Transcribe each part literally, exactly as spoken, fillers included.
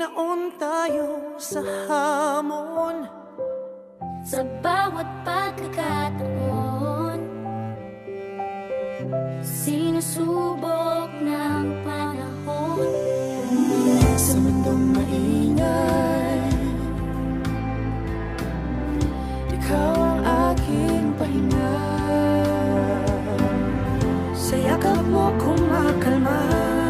Minaon tayo sa hamon, sa bawat pagkakataon. Sinusubok ng panahon. Sa mundong maingay, ikaw ang aking pahinga. Sa yakap mo kumakalma,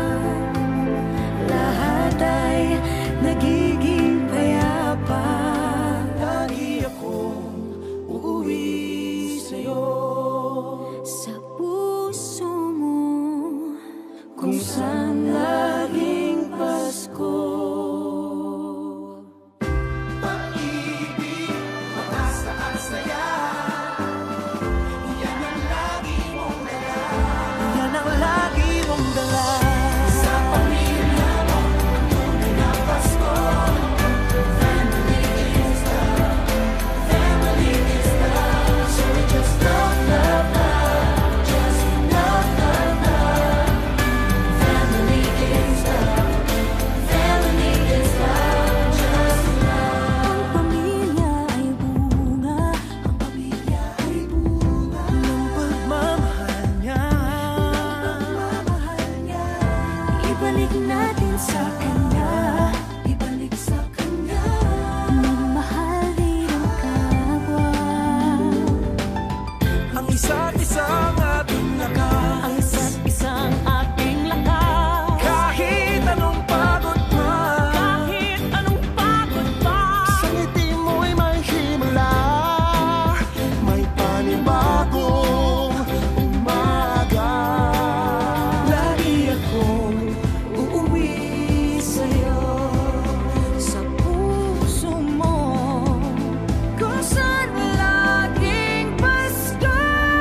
lahat ay nagiging payapa. Lagi akong uuwi sa'yo, sa puso mo, kung saan laging Pasko. Pag-ibig, pag-asa at saya, yan ang lagi mong dala. Yan ang lagi mong dala. Sa pamilya mo, tunay na Pasko. Family is love, family is love. So we just love, love, love, just love, love, love. Family is love, family is love, just love. ang pamilya ay bunga, Ang pamilya ay bunga ng pagmamahal niya. pagmamahal niya. Ibalik natin sa kanya, Ibalik sa kanya. magmahal din ang kapwa. Ang isa't isang ating lakas, Ang isa't isang ating lakas. kahit anong pagod man, Kahit anong pagod pa, sa ngiti mo'y may himala, may panibagong umaga. Lagi akong uuwi sa'yo, sa puso mo, kung saan laging Pasko.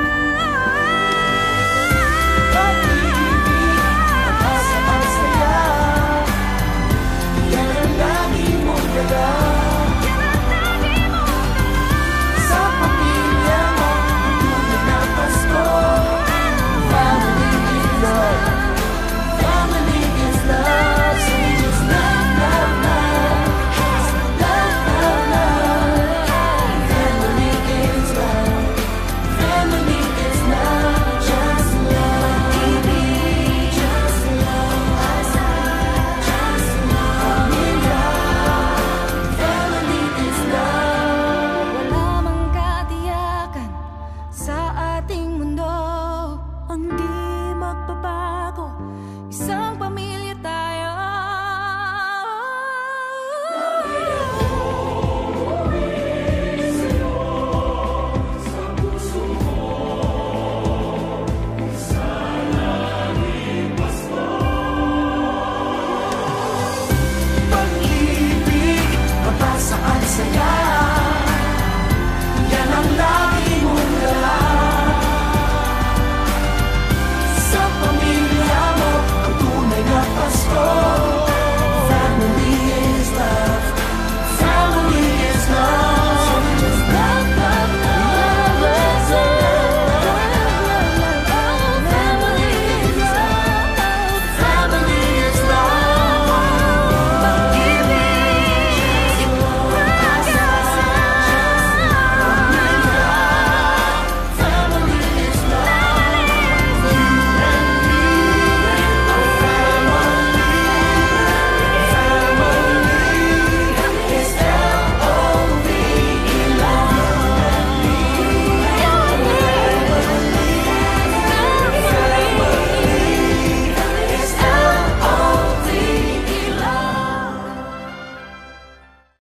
Pag-ibig, pag-asa at saya, yan ang lagi mong dala. Sa pamilya mo, tunay na Pasko. Family is love, family is love. So we just love, love, love, just love, love, love. Family is love, family is love, just love. Pag-ibig, just love, just love. Pamilya, family is love. wala mang katiyakan sa ating mundo. Ang